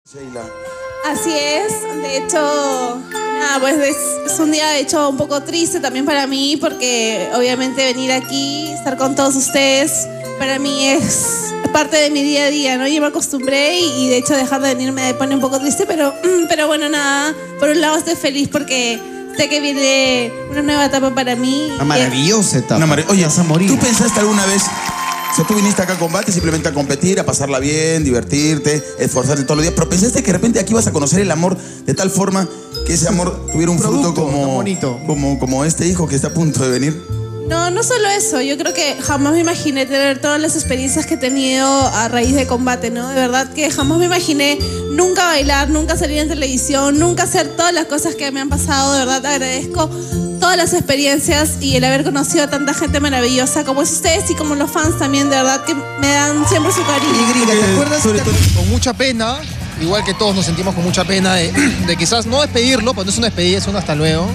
Sheila. Así es, de hecho, nada, pues es un día de hecho un poco triste también para mí porque obviamente venir aquí, estar con todos ustedes, para mí es parte de mi día a día, ¿no? Yo me acostumbré y de hecho dejar de venir me pone un poco triste, pero bueno, nada, por un lado estoy feliz porque sé que viene una nueva etapa para mí. Una maravillosa etapa. Oye, vas a morir. ¿Tú pensaste alguna vez, o sea, tú viniste acá a combate simplemente a competir, a pasarla bien, divertirte, esforzarte todos los días, pero pensaste que de repente aquí ibas a conocer el amor de tal forma que ese amor tuviera un fruto Producto tan bonito. como este hijo que está a punto de venir? No solo eso, yo creo que jamás me imaginé tener todas las experiencias que he tenido a raíz de combate, ¿no? De verdad que jamás me imaginé nunca bailar, nunca salir en televisión, nunca hacer todas las cosas que me han pasado. De verdad agradezco todas las experiencias y el haber conocido a tanta gente maravillosa como es ustedes y como los fans también, de verdad que me dan siempre su cariño. Y Gringa, ¿te acuerdas? Sobre todo- Con mucha pena, igual que todos nos sentimos con mucha pena de quizás no despedirlo, pues no es una despedida, es un hasta luego.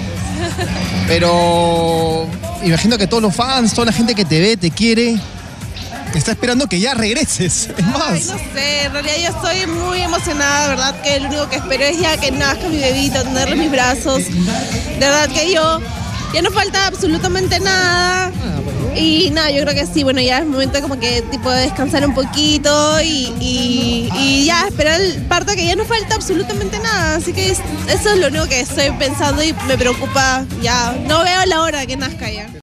Pero imagino que todos los fans, toda la gente que te ve, te quiere, está esperando que ya regreses. Es Ay, más, no sé, en realidad yo estoy muy emocionada, ¿verdad? Que lo único que espero es ya que nazca mi bebito, tenerlo en mis brazos. De verdad que ya no falta absolutamente nada. Y nada, yo creo que sí, bueno, ya es momento como que tipo de descansar un poquito y ya esperar el parto, que ya no falta absolutamente nada. Así que eso es lo único que estoy pensando y me preocupa ya. No veo la hora de que nazca ya.